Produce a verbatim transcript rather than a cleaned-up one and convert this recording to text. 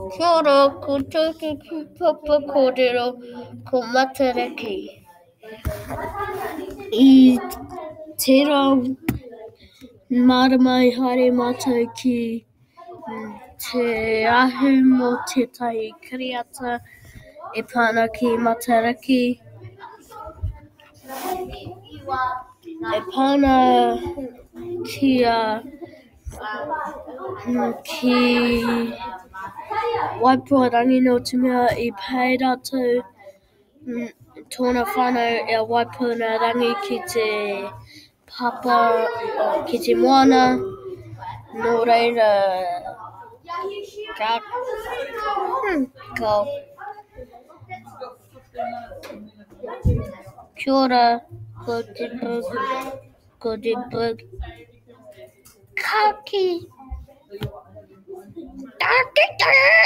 Kia ora, ko tōku ki Paki-korero, ko mataraki. I tērā marama i haere mātou ki te ahu mō tētahi kiriata e pāna ki mataraki. E pāna kia ki waipua rangi no te mea I pai rātou tōna whānau e waipuna rangi ki te papa o ki te moana. Nō reira, ka, hmm, ka. Kia ora, ko te bug, ko te bug. Kaki. Kaki.